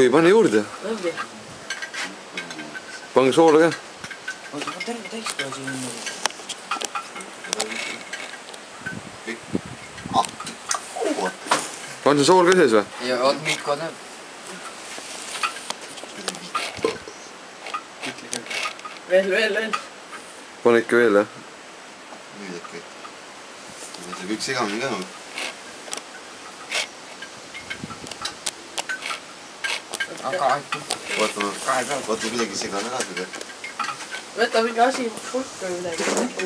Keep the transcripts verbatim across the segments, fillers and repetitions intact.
kui panna juurde. Pange soola ka. Oota, ma terve täis peal siin. On see sool ka sees või? Ja oot, Mikko näeb. Veel, veel, veel. Pane ikka veel, jah? Nüüd äkki. Ma mõtlen kõik segamini ka. Aga äkki. Vaatame, vaatame midagi segan ära seda. Võta mingi asi pulk või midagi.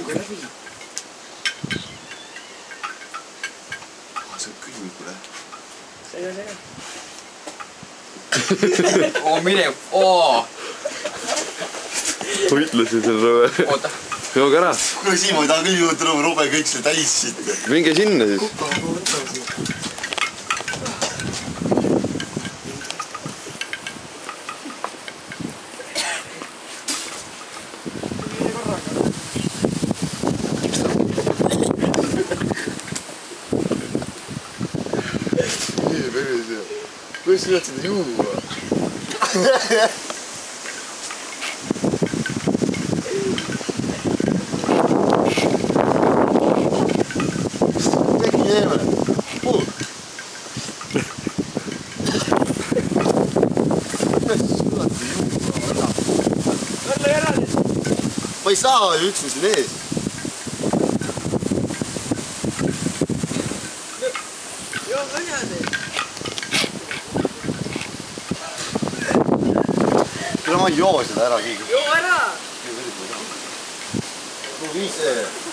See on külmikule. Sega, sega. Oo, mine, oo! Ma ütlesin selle rõve. Oota. Jooge ära. Kuule Siimo, ei taha küll juurde rõve, robe kõik see täis siit. Minge sinna siis. Kukka, ma võtan siit. Kuidas sa tahad seda juua? Tegi jeeme. Puh. Kuidas sa tahad seda juua? Võrle ära nüüd. Ma ei saa ju üks siin ees. Joo, võna nüüd. Küll ma ei joo seda ära keegi. Joo ära! No vii see.